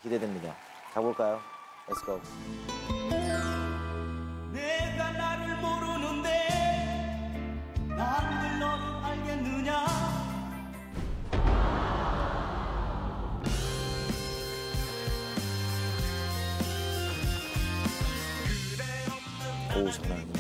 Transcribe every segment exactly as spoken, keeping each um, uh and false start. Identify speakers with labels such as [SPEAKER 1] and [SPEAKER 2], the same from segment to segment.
[SPEAKER 1] 기대됩니다. 가볼까요? Let's go.
[SPEAKER 2] 내가 나를 모르는데 남들 너를 알겠느냐.
[SPEAKER 1] 오, 장난 아니네.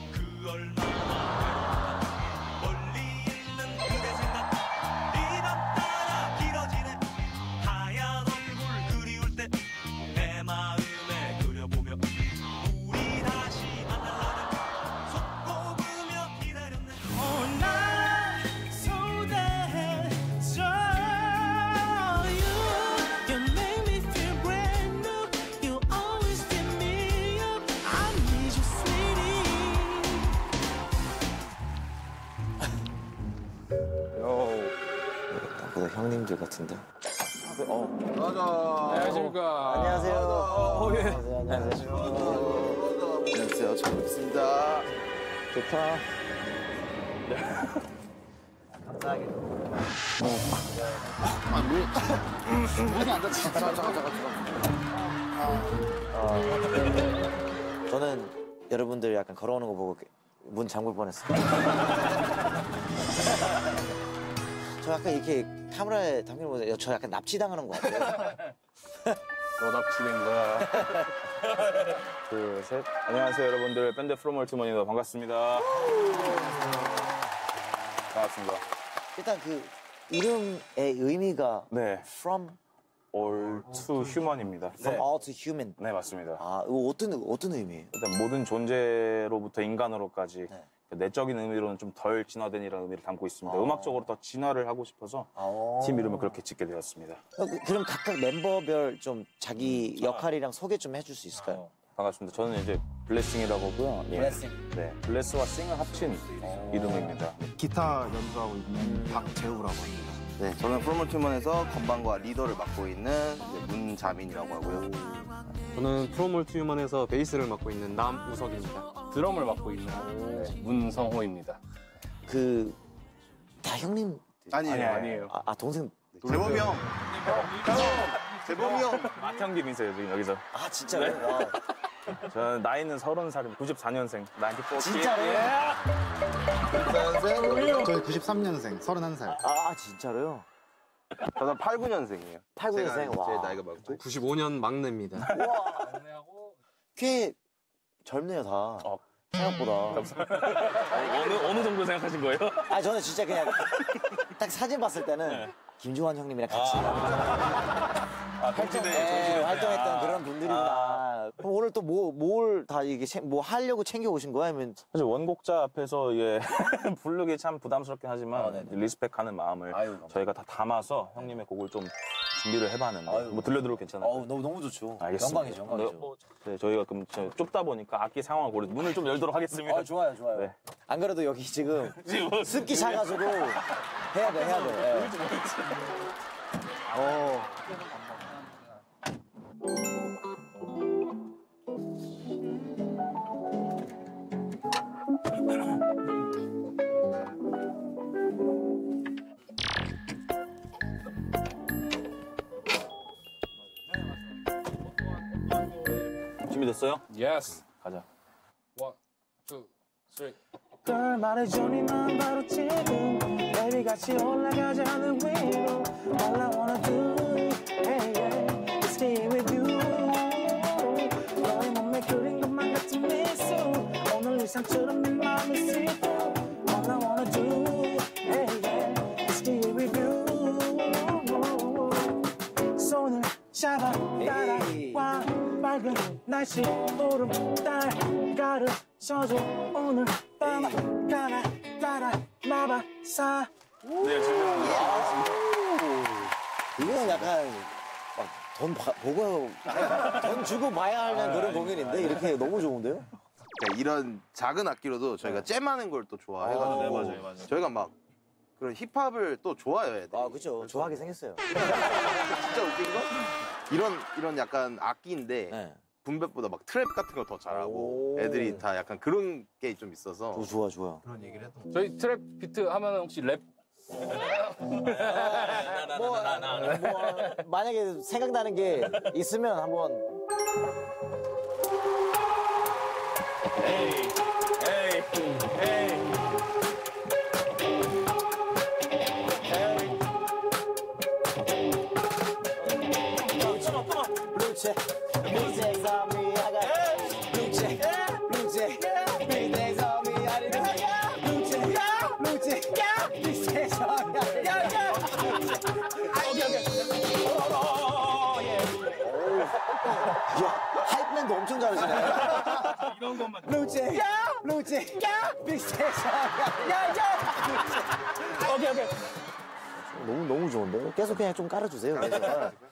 [SPEAKER 1] 형님들 같은데? 어.
[SPEAKER 3] 맞아.
[SPEAKER 1] 안녕하십니까. 안녕하세요.
[SPEAKER 3] 어, 예.
[SPEAKER 1] 안녕하세요. 안녕하세요.
[SPEAKER 3] 안녕하세요. 잘 뵙습니다.
[SPEAKER 1] 좋다. 감사하게.
[SPEAKER 3] 아, 물. 물이 안 닿지. 잠깐, 잠깐, 잠깐.
[SPEAKER 1] 어, 저는 여러분들 약간 걸어오는 거 보고 문 잠글 뻔했어요. 저 약간 이렇게 카메라에 담기는 거저 약간 납치당하는 것 같아요.
[SPEAKER 4] 너 납치된 거야.
[SPEAKER 1] 둘, 셋.
[SPEAKER 4] 안녕하세요, 여러분들. 밴드 프롬 멀티머니입니다. 반갑습니다. 반갑습니다.
[SPEAKER 1] 일단 그 이름의 의미가
[SPEAKER 4] 네,
[SPEAKER 1] from
[SPEAKER 4] all to human입니다.
[SPEAKER 1] from all to human.
[SPEAKER 4] 네, 맞습니다.
[SPEAKER 1] 아, 이거 어떤 어떤 의미예요?
[SPEAKER 4] 일단 모든 존재로부터 인간으로까지
[SPEAKER 1] 네.
[SPEAKER 4] 내적인 의미로는 좀 덜 진화된이라는 의미를 담고 있습니다.
[SPEAKER 1] 아.
[SPEAKER 4] 음악적으로 더 진화를 하고 싶어서
[SPEAKER 1] 아.
[SPEAKER 4] 팀 이름을 그렇게 짓게 되었습니다.
[SPEAKER 1] 어, 그- 그럼 각각 멤버별 좀 자기 역할이랑 소개 좀 해줄 수 있을까요?
[SPEAKER 4] 반갑습니다. 저는 이제 블레싱이라고 하고요. 예.
[SPEAKER 1] 블레싱.
[SPEAKER 4] 네, 블레스와 싱을 합친 이름입니다.
[SPEAKER 5] 기타 연주하고 있는 박재우라고 합니다.
[SPEAKER 3] 네, 저는 프로멀티먼에서 건반과 리더를 맡고 있는 이제 문자민이라고 하고요.
[SPEAKER 6] 저는 프로몰티유먼에서 베이스를 맡고 있는 남우석입니다.
[SPEAKER 7] 드럼을 맡고 있는 네, 문성호입니다.
[SPEAKER 1] 그 다 형님
[SPEAKER 3] 아니에요.
[SPEAKER 7] 아니, 아니에요.
[SPEAKER 1] 아, 아 동생
[SPEAKER 3] 재범이 형. 형. 재범이 형.
[SPEAKER 4] 맏형님이세요, 지금 여기서.
[SPEAKER 1] 아 진짜요? 와.
[SPEAKER 4] 저는 나이는 서른 살입니다. 구십사 년생. 구십사
[SPEAKER 1] 진짜로요?
[SPEAKER 5] 저희 구십삼 년생, 서른한 살.
[SPEAKER 1] 아 진짜로요?
[SPEAKER 3] 저는 팔십구 년생이에요.
[SPEAKER 1] 팔십구 년생. 와.
[SPEAKER 3] 제 나이가 많고.
[SPEAKER 6] 구십오 년 막내입니다.
[SPEAKER 1] 꽤 젊네요 다.
[SPEAKER 4] 어.
[SPEAKER 1] 생각보다.
[SPEAKER 4] 어느, 어느 정도 생각하신 거예요?
[SPEAKER 1] 아 저는 진짜 그냥 딱 사진 봤을 때는 김주환 형님이랑 같이
[SPEAKER 4] 아,
[SPEAKER 1] 활동,
[SPEAKER 4] 동시대,
[SPEAKER 1] 예,
[SPEAKER 4] 동시대.
[SPEAKER 1] 활동했던
[SPEAKER 4] 아.
[SPEAKER 1] 그런 분들이구나. 그럼 오늘 또 뭐 뭘 다 이게 챙- 뭐 하려고 챙겨 오신 거야? 아니면
[SPEAKER 4] 사실 원곡자 앞에서 예, 부르기 참 부담스럽긴 하지만
[SPEAKER 1] 아, 네네.
[SPEAKER 4] 리스펙하는 마음을
[SPEAKER 1] 아유, 감사합니다.
[SPEAKER 4] 저희가 다 담아서 형님의 곡을 좀 준비를 해봤는데
[SPEAKER 1] 아유,
[SPEAKER 4] 뭐 들려드려도 괜찮아요?
[SPEAKER 1] 어우 너무 너무 좋죠.
[SPEAKER 4] 알겠습니다.
[SPEAKER 1] 영광이죠, 영광이죠.
[SPEAKER 4] 네, 뭐, 네, 저희가 그럼 저 좁다 보니까 악기 상황을 고려 문을 좀 열도록 하겠습니다.
[SPEAKER 1] 아 좋아요, 좋아요.
[SPEAKER 4] 네.
[SPEAKER 1] 안 그래도 여기 지금
[SPEAKER 4] 지금
[SPEAKER 1] 습기 차가지고 해야 돼, 해야 돼. 예. 어.
[SPEAKER 4] 준비됐어요?
[SPEAKER 7] Yes.
[SPEAKER 4] 가자.
[SPEAKER 7] One, two, three.
[SPEAKER 4] 널 말해주니 난 바로 지금 Baby 같이 올라가자 하늘 위로 All I wanna do hey, yeah, is stay with you 너의 몸에 그린 것만 같은 미소 오늘 일상처럼 내 맘을 씻고 All I wanna do hey, yeah, is stay with you 손을 잡아 따라와 밝은 날씨 오름 따라 가르쳐줘 오늘 밤 가라 따라 마바사 네 지금
[SPEAKER 1] 이거는 약간 막 돈 보고 돈 주고 봐야 하는 그런 공연인데 이렇게 너무 좋은데요?
[SPEAKER 3] 네, 이런 작은 악기로도 저희가 잼하는 걸 또 좋아해가지고
[SPEAKER 1] 아, 네,
[SPEAKER 4] 맞아요, 맞아요.
[SPEAKER 3] 저희가 막 그런 힙합을 또 좋아해요, 애들이.
[SPEAKER 1] 아 그렇죠. 좋아하게 생겼어요.
[SPEAKER 3] 진짜 웃긴 건 이런 이런 약간 악기인데
[SPEAKER 1] 네.
[SPEAKER 3] 분배보다 막 트랩 같은 걸 더 잘하고
[SPEAKER 1] 오.
[SPEAKER 3] 애들이 다 약간 그런 게 좀 있어서
[SPEAKER 1] 오, 좋아 좋아.
[SPEAKER 7] 저희 트랩 비트 하면 혹시 랩
[SPEAKER 1] 뭐, 뭐 만약에 생각나는 게 있으면 한번.
[SPEAKER 8] 에이, 에이, 에이.
[SPEAKER 1] Blue check, blue checks on me. I got blue check, blue check, blue checks on me. I didn't blue check, blue check, blue checks on me.
[SPEAKER 8] 오케이, 오케이.
[SPEAKER 1] 야, 하이프맨도 엄청 잘하시네.
[SPEAKER 8] 이런 것만.
[SPEAKER 1] Blue check, blue check, blue checks on me.
[SPEAKER 8] 오케이, 오케이.
[SPEAKER 1] 너무 너무 좋은데? 계속 그냥 좀 깔아주세요. 계속.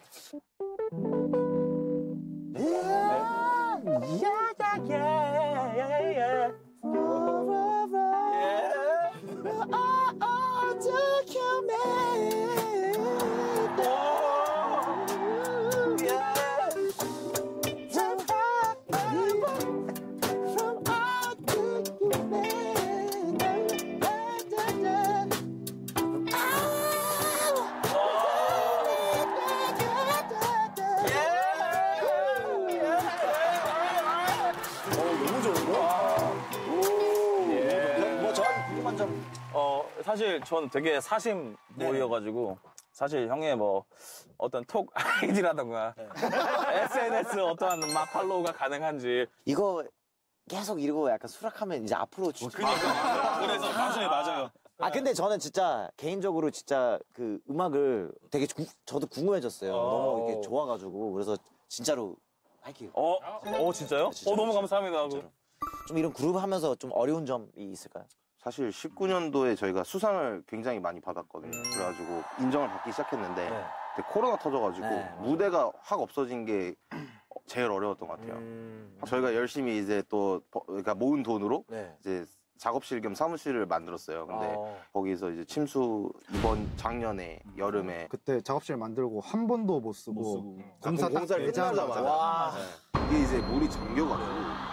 [SPEAKER 8] 어, 사실 전 되게 사심 모이여가지고 사실 형의 뭐 어떤 톡 아이디라던가 에스엔에스 어떠한 막 팔로우가 가능한지
[SPEAKER 1] 이거 계속 이러고 약간 수락하면 이제 앞으로 주...
[SPEAKER 8] 그러니까 그래서 맞아요 맞아요
[SPEAKER 1] 아 근데 저는 진짜 개인적으로 진짜 그 음악을 되게 구, 저도 궁금해졌어요. 너무 이렇게 좋아가지고 그래서 진짜로 할게요.
[SPEAKER 8] 어? 어 진짜요?
[SPEAKER 1] 진짜,
[SPEAKER 8] 어 너무
[SPEAKER 1] 진짜,
[SPEAKER 8] 감사합니다.
[SPEAKER 1] 진짜로. 좀 이런 그룹 하면서 좀 어려운 점이 있을까요?
[SPEAKER 3] 사실 십구 년도에 저희가 수상을 굉장히 많이 받았거든요.
[SPEAKER 1] 음.
[SPEAKER 3] 그래가지고 인정을 받기 시작했는데
[SPEAKER 1] 네.
[SPEAKER 3] 그때 코로나 터져가지고
[SPEAKER 1] 네.
[SPEAKER 3] 무대가 확 없어진 게 제일 어려웠던 것 같아요.
[SPEAKER 1] 음...
[SPEAKER 3] 저희가 열심히 이제 또 버- 그러니까 모은 돈으로
[SPEAKER 1] 네.
[SPEAKER 3] 이제 작업실 겸 사무실을 만들었어요. 근데
[SPEAKER 1] 어.
[SPEAKER 3] 거기서 이제 침수 이번 작년에 여름에
[SPEAKER 5] 그때 작업실 만들고 한 번도 못 쓰고, 공사
[SPEAKER 3] 아,
[SPEAKER 5] 딱
[SPEAKER 3] 공사를
[SPEAKER 5] 되자마자
[SPEAKER 3] 끝나자마자
[SPEAKER 1] 와.
[SPEAKER 3] 이게 이제 물이 잠겨가지고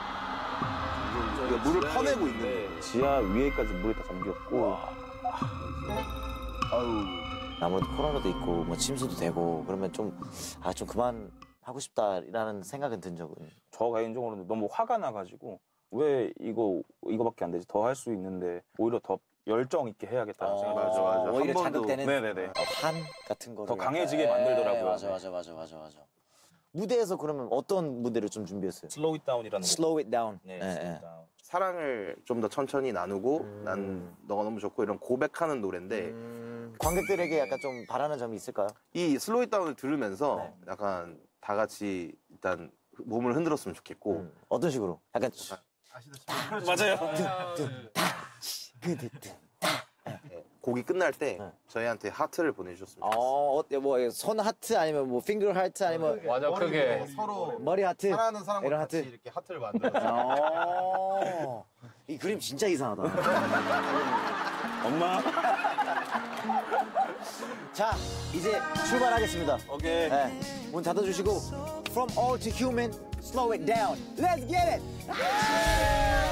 [SPEAKER 3] 그러니까 물을 퍼내고 있는 거예요.
[SPEAKER 8] 지하 위에까지 물이 다 잠겼고
[SPEAKER 3] 아유.
[SPEAKER 1] 아무래도 코로나도 있고 뭐 침수도 되고 그러면 좀 아 좀 그만 하고 싶다라는 생각은 든 적은.
[SPEAKER 8] 저 개인적으로는 너무 화가 나가지고 왜 이거 이거밖에 안 되지 더 할 수 있는데 오히려 더 열정 있게 해야겠다는 생각이
[SPEAKER 3] 맞아,
[SPEAKER 8] 들어요.
[SPEAKER 3] 맞아.
[SPEAKER 1] 오히려
[SPEAKER 3] 한 번도-
[SPEAKER 1] 자극되는
[SPEAKER 8] 네네네.
[SPEAKER 1] 어, 한 같은 거를
[SPEAKER 8] 더 강해지게
[SPEAKER 1] 약간-
[SPEAKER 8] 만들더라고요.
[SPEAKER 1] 네, 맞아 맞아 맞아 맞아 맞아. 무대에서 그러면 어떤 무대를 좀 준비했어요?
[SPEAKER 7] 슬로우 잇 다운이라는 곡.
[SPEAKER 1] Slow it down.
[SPEAKER 7] 네,
[SPEAKER 1] 예,
[SPEAKER 7] 슬로우
[SPEAKER 1] 예.
[SPEAKER 7] 잇 다운.
[SPEAKER 3] 사랑을 좀 더 천천히 나누고
[SPEAKER 1] 음.
[SPEAKER 3] 난 너가 너무 좋고 이런 고백하는 노래인데
[SPEAKER 1] 음, 관객들에게 약간 좀 바라는 점이 있을까요?
[SPEAKER 3] 이 슬로우 다운을 들으면서
[SPEAKER 1] 네.
[SPEAKER 3] 약간 다 같이 일단 몸을 흔들었으면 좋겠고
[SPEAKER 1] 음, 어떤 식으로? 약간
[SPEAKER 8] 맞아요.
[SPEAKER 3] 네, 곡이 끝날 때
[SPEAKER 1] 네.
[SPEAKER 3] 저희한테 하트를 보내주셨으면 좋겠어요.
[SPEAKER 1] 어, 어때 뭐손 하트 아니면 뭐 핑거 하트 아니면
[SPEAKER 7] 맞아 크게.
[SPEAKER 5] 서로
[SPEAKER 1] 머리 하트?
[SPEAKER 5] 사랑하는 사람과
[SPEAKER 1] 이런
[SPEAKER 5] 같이
[SPEAKER 1] 하트?
[SPEAKER 5] 이렇게 하트를 만들어서
[SPEAKER 1] 어. 이 그림 진짜 이상하다.
[SPEAKER 8] 엄마.
[SPEAKER 1] 자, 이제 출발하겠습니다.
[SPEAKER 8] 오케이.
[SPEAKER 1] 네, 문 닫아주시고 From all to human, slow it down. Let's get it!